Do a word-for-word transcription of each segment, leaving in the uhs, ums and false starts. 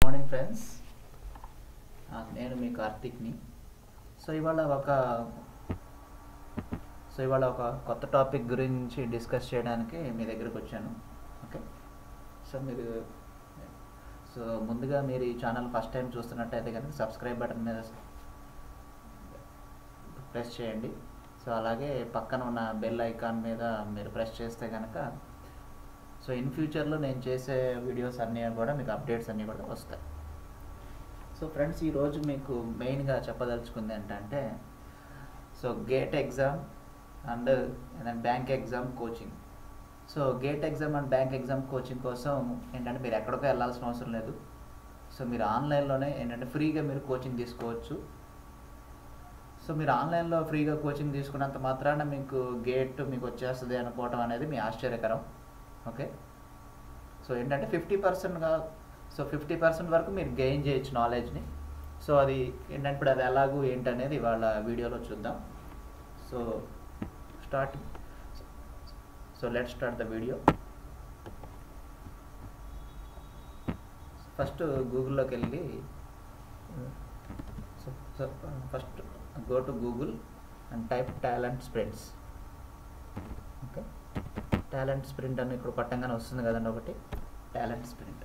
Morning friends, నేను మీ కార్తిక్ని. So ఇవాళ ఒక సో ఇవాళ ఒక కొత్త టాపిక్ గురించి డిస్కస్ చేయడానికి మీ దగ్గరకు వచ్చాను. ఓకే, సో మీరు సో ముందుగా మీరు ఈ ఛానల్ ఫస్ట్ టైం చూస్తున్నట్టయితే కనుక సబ్స్క్రైబ్ బటన్ మీద ప్రెస్ చేయండి. సో అలాగే పక్కన ఉన్న బెల్ ఐకాన్ మీద మీరు ప్రెస్ చేస్తే కనుక సో ఇన్ ఫ్యూచర్లో నేను చేసే వీడియోస్ అన్నీ కూడా మీకు అప్డేట్స్ అన్నీ కూడా వస్తాయి. సో ఫ్రెండ్స్, ఈరోజు మీకు మెయిన్గా చెప్పదలుచుకుంది ఏంటంటే so GATE exam and bank exam coaching. So GATE exam and bank exam coaching కోసం ఏంటంటే మీరు ఎక్కడికో వెళ్ళాల్సిన అవసరం లేదు. సో మీరు ఆన్లైన్లోనే ఏంటంటే ఫ్రీగా మీరు కోచింగ్ తీసుకోవచ్చు. సో మీరు ఆన్లైన్లో ఫ్రీగా కోచింగ్ తీసుకున్నంత మాత్రాన మీకు గేట్ మీకు వచ్చేస్తుంది అనుకోవటం అనేది మీ ఆశ్చర్యకరం. ఓకే, సో ఏంటంటే ఫిఫ్టీ పర్సెంట్గా సో ఫిఫ్టీ పర్సెంట్ వరకు మీరు గెయిన్ చేయొచ్చు నాలెడ్జ్ని. సో అది ఏంటంటే ఇప్పుడు అది ఎలాగూ ఏంటనేది వాళ్ళ వీడియోలో చూద్దాం. So start so let start the video. First గూగుల్లోకి వెళ్ళి so so first go to Google and type Talent Sprints. Okay, Talent Sprint అని ఇప్పుడు పట్టంగానే వస్తుంది కదండి ఒకటి, టాలెంట్ స్ప్రింట్.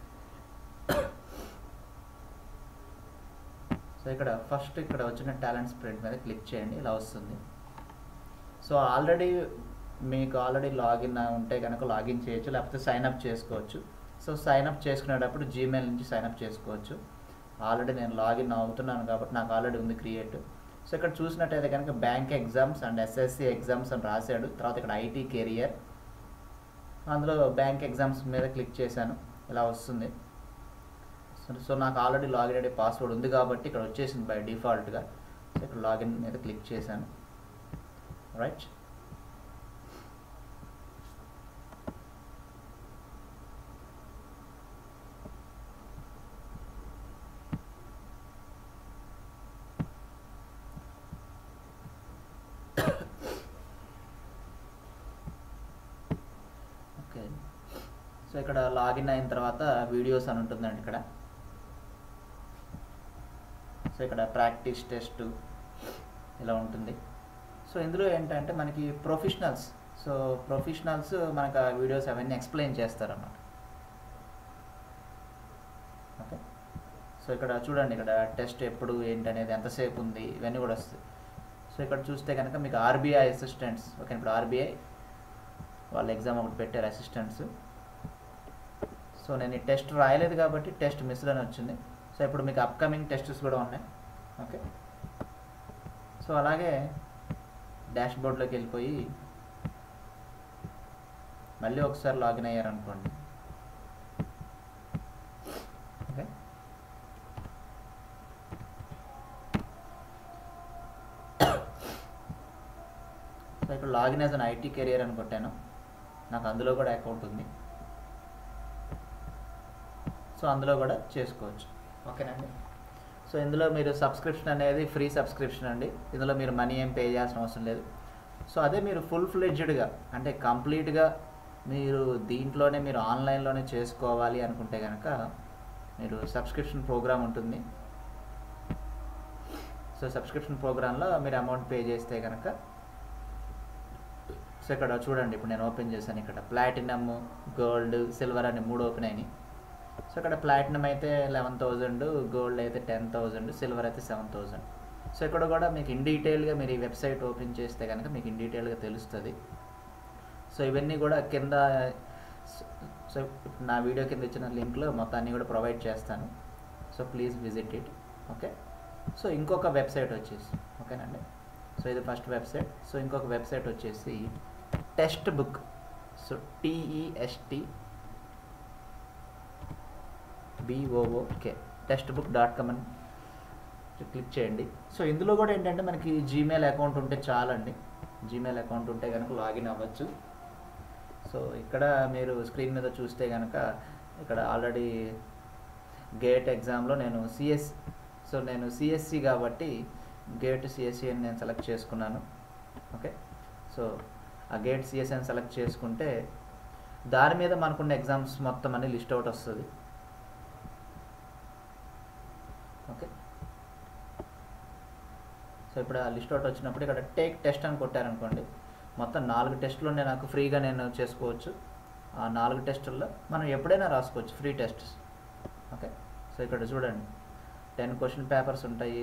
సో ఇక్కడ ఫస్ట్ ఇక్కడ వచ్చిన టాలెంట్ స్ప్రింట్ మీద క్లిక్ చేయండి, ఇలా వస్తుంది. సో ఆల్రెడీ మీకు ఆల్రెడీ లాగిన్ ఉంటే కనుక లాగిన్ చేయొచ్చు, లేకపోతే సైన్అప్ చేసుకోవచ్చు. సో సైన్అప్ చేసుకునేటప్పుడు జీమెయిల్ నుంచి సైన్అప్ చేసుకోవచ్చు. ఆల్రెడీ నేను లాగిన్ అవుతున్నాను కాబట్టి నాకు ఆల్రెడీ ఉంది క్రియేట్. సో ఇక్కడ చూసినట్టయితే కనుక bank exams and SSC exams అని రాశాడు. తర్వాత ఇక్కడ ఐటీ కెరియర్, అందులో బ్యాంక్ ఎగ్జామ్స్ మీద క్లిక్ చేశాను, ఇలా వస్తుంది. సో నాకు ఆల్రెడీ లాగిన్ అయ్యే పాస్వర్డ్ ఉంది కాబట్టి ఇక్కడ వచ్చేసింది బై డిఫాల్ట్గా. సో ఇక్కడ లాగిన్ మీద క్లిక్ చేశాను. Right, okay. సో ఇక్కడ లాగిన్ అయిన తర్వాత వీడియోస్ అని ఉంటుందండి ఇక్కడ. సో ఇక్కడ ప్రాక్టీస్ టెస్ట్ ఇలా ఉంటుంది. సో ఇందులో ఏంటంటే మనకి ప్రొఫెషనల్స్ సో ప్రొఫెషనల్స్ మనకు ఆ వీడియోస్ అవన్నీ ఎక్స్ప్లెయిన్ చేస్తారన్నమాట. ఓకే, సో ఇక్కడ చూడండి, ఇక్కడ టెస్ట్ ఎప్పుడు ఏంటనేది ఎంతసేపు ఉంది ఇవన్నీ కూడా వస్తాయి. సో ఇక్కడ చూస్తే కనుక మీకు ఆర్బీఐ అసిస్టెంట్స్, ఓకే, ఇప్పుడు ఆర్బీఐ వాళ్ళ ఎగ్జామ్ ఒకటి పెట్టారు అసిస్టెంట్స్. సో నేను ఈ టెస్ట్ రాయలేదు కాబట్టి టెస్ట్ మిస్డ్ అని వచ్చింది. సో ఇప్పుడు మీకు అప్కమింగ్ టెస్ట్స్ కూడా ఉన్నాయి. ఓకే, సో అలాగే డాష్ బోర్డ్లోకి వెళ్ళిపోయి మళ్ళీ ఒకసారి లాగిన్ అయ్యారనుకోండి. ఓకే, సో ఇక్కడ login as an IT career అని కొట్టాను, నాకు అందులో కూడా అకౌంట్ ఉంది. సో అందులో కూడా చేసుకోవచ్చు. ఓకేనండి. సో ఇందులో మీరు సబ్స్క్రిప్షన్ అనేది ఫ్రీ సబ్స్క్రిప్షన్ అండి. ఇందులో మీరు మనీ ఏం పే చేయాల్సిన అవసరం లేదు. సో అదే మీరు ఫుల్ ఫ్లెడ్జ్డ్గా అంటే కంప్లీట్గా మీరు దీంట్లోనే మీరు ఆన్లైన్లోనే చేసుకోవాలి అనుకుంటే కనుక మీరు సబ్స్క్రిప్షన్ ప్రోగ్రామ్ ఉంటుంది. సో సబ్స్క్రిప్షన్ ప్రోగ్రాంలో మీరు అమౌంట్ పే చేస్తే కనుక సో ఇక్కడ చూడండి, ఇప్పుడు నేను ఓపెన్ చేశాను. ఇక్కడ ప్లాటినమ్, గోల్డ్, సిల్వర్ అని మూడు ఓపెన్ అయినాయి. సో ఇక్కడ ప్లాటినం అయితే లెవెన్ థౌజండ్, గోల్డ్ అయితే టెన్ థౌజండ్, సిల్వర్ అయితే సెవెన్ థౌజండ్. సో ఇక్కడ కూడా మీకు ఇన్ డీటెయిల్గా మీరు ఈ వెబ్సైట్ ఓపెన్ చేస్తే కనుక మీకు ఇన్ డీటెయిల్గా తెలుస్తుంది. సో ఇవన్నీ కూడా కింద సో నా వీడియో కింద ఇచ్చిన లింక్లో మొత్తం అన్నీ కూడా ప్రొవైడ్ చేస్తాను. So please visit it. Okay, so ఇంకొక వెబ్సైట్ వచ్చేసి ఓకేనండి. సో ఇది ఫస్ట్ వెబ్సైట్. సో ఇంకొక వెబ్సైట్ వచ్చేసి text book. So T E S T B O O K text book dot com అని క్లిక్ చేయండి. సో ఇందులో కూడా ఏంటంటే మనకి జీమెయిల్ అకౌంట్ ఉంటే చాలండి. జీమెయిల్ అకౌంట్ ఉంటే కనుక లాగిన్ అవ్వచ్చు. సో ఇక్కడ మీరు స్క్రీన్ మీద చూస్తే కనుక ఇక్కడ ఆల్రెడీ గేట్ ఎగ్జామ్లో నేను సిఎస్ సో నేను సిఎస్సి కాబట్టి గేట్ సిఎస్సి అని నేను సెలెక్ట్ చేసుకున్నాను. ఓకే, సో ఆ గేట్ సిఎస్సి అని సెలెక్ట్ చేసుకుంటే దాని మీద మనకున్న ఎగ్జామ్స్ మొత్తం అన్ని లిస్ట్ అవుట్ వస్తుంది. ఓకే. సో ఇప్పుడు ఆ లిస్ట్ అవుట్ వచ్చినప్పుడు ఇక్కడ టేక్ టెస్ట్ అని కొట్టారనుకోండి, మొత్తం నాలుగు టెస్టులు ఉన్నాయి నాకు ఫ్రీగా నేను చేసుకోవచ్చు. ఆ నాలుగు టెస్టుల్లో మనం ఎప్పుడైనా రాసుకోవచ్చు ఫ్రీ టెస్ట్స్. ఓకే. సో ఇక్కడ చూడండి టెన్ క్వశ్చన్ పేపర్స్ ఉంటాయి.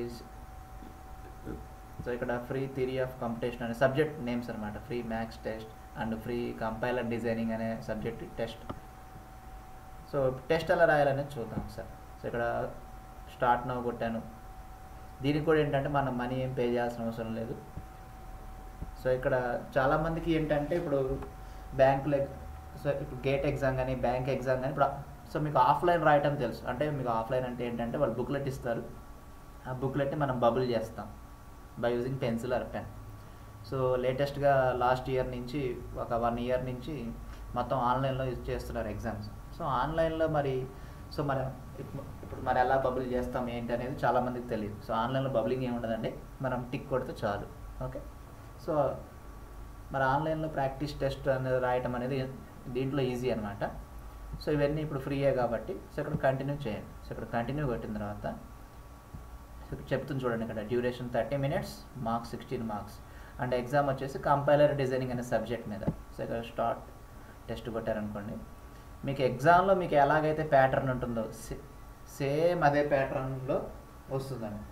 సో ఇక్కడ ఫ్రీ థియరీ ఆఫ్ కంపిటీషన్ అనే సబ్జెక్ట్ నేమ్స్ అనమాట, free maths test and free compiler designing అనే సబ్జెక్ట్ టెస్ట్. సో టెస్ట్ ఎలా రాయాలనేది చూద్దాం ఒకసారి. సో ఇక్కడ స్టార్ట్ నౌ కొట్టాను. దీనికి కూడా ఏంటంటే మనం మనీ ఏం పే చేయాల్సిన అవసరం లేదు. సో ఇక్కడ చాలామందికి ఏంటంటే ఇప్పుడు బ్యాంకులో, సో ఇప్పుడు గేట్ ఎగ్జామ్ కానీ బ్యాంక్ ఎగ్జామ్ కానీ ఇప్పుడు సో మీకు ఆఫ్లైన్ రాయటం తెలుసు. అంటే మీకు ఆఫ్లైన్ అంటే ఏంటంటే వాళ్ళు బుక్లెట్ ఇస్తారు, ఆ బుక్లెట్ని మనం బబుల్ చేస్తాం by using pencil or pen. So లేటెస్ట్గా లాస్ట్ ఇయర్ నుంచి ఒక వన్ ఇయర్ నుంచి మొత్తం ఆన్లైన్లో యూజ్ చేస్తున్నారు ఎగ్జామ్స్. సో ఆన్లైన్లో మరి సో మరి ఇప్పుడు మరి ఎలా బబుల్ చేస్తాం ఏంటి అనేది చాలామందికి తెలియదు. సో ఆన్లైన్లో బబులింగ్ ఏమి ఉండదండి, మనం టిక్ కొడితే చాలు. ఓకే. సో మరి ఆన్లైన్లో ప్రాక్టీస్ టెస్ట్ అనేది రాయటం అనేది దీంట్లో ఈజీ అనమాట. సో ఇవన్నీ ఇప్పుడు ఫ్రీయే కాబట్టి సో ఇక్కడ కంటిన్యూ చేయండి. సో ఇక్కడ కంటిన్యూ కొట్టిన తర్వాత సో చెప్తుంది చూడండి, ఇక్కడ duration thirty minutes, marks sixteen marks and exam వచ్చేసి కంపైలర్ డిజైనింగ్ అనే సబ్జెక్ట్ మీద. సో ఇక్కడ స్టార్ట్ టెస్ట్ కొట్టారనుకోండి, మీకు ఎగ్జామ్లో మీకు ఎలాగైతే ప్యాటర్న్ ఉంటుందో సేమ్ అదే ప్యాటర్న్లో వస్తుందండి,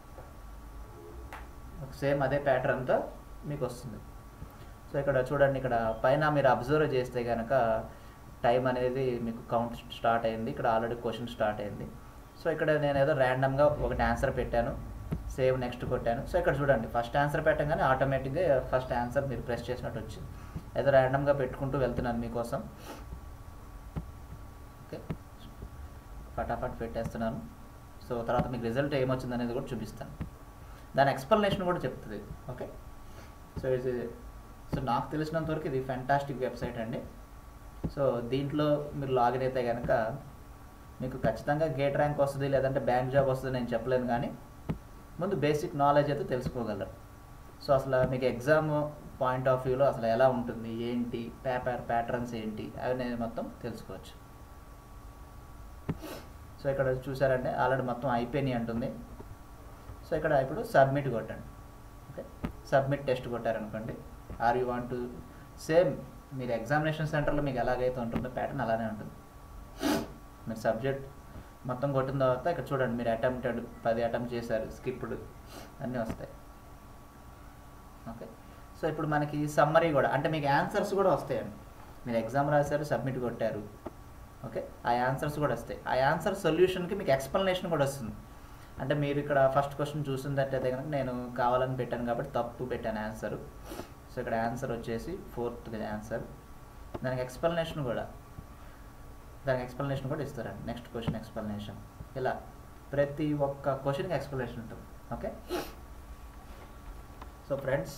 సేమ్ అదే ప్యాటర్న్తో మీకు వస్తుంది. సో ఇక్కడ చూడండి, ఇక్కడ పైన మీరు అబ్జర్వ్ చేస్తే కనుక టైం అనేది మీకు కౌంట్ స్టార్ట్ అయింది. ఇక్కడ ఆల్రెడీ క్వశ్చన్ స్టార్ట్ అయింది. సో ఇక్కడ నేను ఏదో ర్యాండమ్గా ఒకటి ఆన్సర్ పెట్టాను, సేవ్ నెక్స్ట్ కొట్టాను. సో ఇక్కడ చూడండి ఫస్ట్ ఆన్సర్ పెట్టగానే ఆటోమేటిక్గా ఫస్ట్ ఆన్సర్ మీరు ప్రెస్ చేసినట్టు వచ్చింది. ఏదో ర్యాండమ్గా పెట్టుకుంటూ వెళ్తున్నాను మీకోసం. ఓకే, ఫటాఫట్ పెట్టేస్తున్నాను. సో తర్వాత మీకు రిజల్ట్ ఏమొచ్చింది అనేది కూడా చూపిస్తాను, దాని ఎక్స్ప్లెనేషన్ కూడా చెప్తుంది. ఓకే. సో ఇది సో నాకు తెలిసినంత వరకు ఇది ఫ్యాంటాస్టిక్ వెబ్సైట్ అండి. సో దీంట్లో మీరు లాగిన్ అయితే కనుక మీకు ఖచ్చితంగా గేట్ ర్యాంక్ వస్తుంది, లేదంటే బ్యాంక్ జాబ్ వస్తుంది నేను చెప్పలేను, కానీ ముందు బేసిక్ నాలెడ్జ్ అయితే తెలుసుకోగలరు. సో అసలు మీకు ఎగ్జామ్ పాయింట్ ఆఫ్ వ్యూలో అసలు ఎలా ఉంటుంది, ఏంటి పేపర్ ప్యాటర్న్స్ ఏంటి అవి నేను మొత్తం తెలుసుకోవచ్చు. సో ఇక్కడ చూసారంటే ఆల్రెడీ మొత్తం అయిపోయినాయి అంటుంది. సో ఇక్కడ ఇప్పుడు సబ్మిట్ కొట్టండి. ఓకే, సబ్మిట్ టెస్ట్ కొట్టారనుకోండి, are you want to same మీరు ఎగ్జామినేషన్ సెంటర్లో మీకు ఎలాగైతే ఉంటుందో ప్యాటర్న్ అలానే ఉంటుంది. మీరు సబ్జెక్ట్ మొత్తం కొట్టిన తర్వాత ఇక్కడ చూడండి, మీరు అటెంప్టెడ్ పది అటెంప్ట్ చేశారు, స్కిప్డ్ అన్నీ వస్తాయి. ఓకే. సో ఇప్పుడు మనకి సమ్మరీ కూడా, అంటే మీకు ఆన్సర్స్ కూడా వస్తాయండి. మీరు ఎగ్జామ్ రాశారు, సబ్మిట్ కొట్టారు, ఓకే, ఆ ఆన్సర్స్ కూడా వస్తాయి. ఆ ఆన్సర్ సొల్యూషన్కి మీకు ఎక్స్ప్లెనేషన్ కూడా వస్తుంది. అంటే మీరు ఇక్కడ ఫస్ట్ క్వశ్చన్ చూసిందట్టయితే కనుక నేను కావాలని పెట్టాను కాబట్టి తప్పు పెట్టాను ఆన్సరు. సో ఇక్కడ ఆన్సర్ వచ్చేసి ఫోర్త్ ఆన్సర్, దానికి ఎక్స్ప్లెనేషన్ కూడా దానికి ఎక్స్ప్లెనేషన్ కూడా ఇస్తారండి. నెక్స్ట్ క్వశ్చన్ ఎక్స్ప్లెనేషన్, ఇలా ప్రతి ఒక్క క్వశ్చన్కి ఎక్స్ప్లెనేషన్ ఉంటుంది. ఓకే. సో ఫ్రెండ్స్,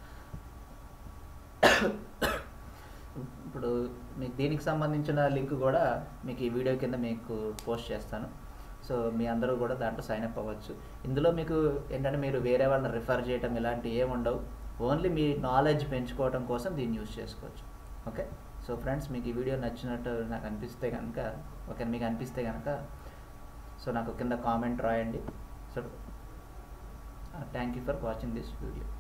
ఇప్పుడు మీకు దీనికి సంబంధించిన లింక్ కూడా మీకు ఈ వీడియో కింద మీకు పోస్ట్ చేస్తాను. సో మీ అందరూ కూడా దాంట్లో సైన్ అప్ అవ్వచ్చు. ఇందులో మీకు ఏంటంటే మీరు వేరే వాళ్ళని రిఫర్ చేయడం ఇలాంటివి ఏమి ఉండవు, ఓన్లీ మీ నాలెడ్జ్ పెంచుకోవడం కోసం దీన్ని యూజ్ చేసుకోవచ్చు. ఓకే. సో ఫ్రెండ్స్, మీకు ఈ వీడియో నచ్చినట్టు నాకు అనిపిస్తే కనుక ఓకే మీకు అనిపిస్తే కనుక సో నాకు కింద కామెంట్ రాయండి. So thank you for watching this video.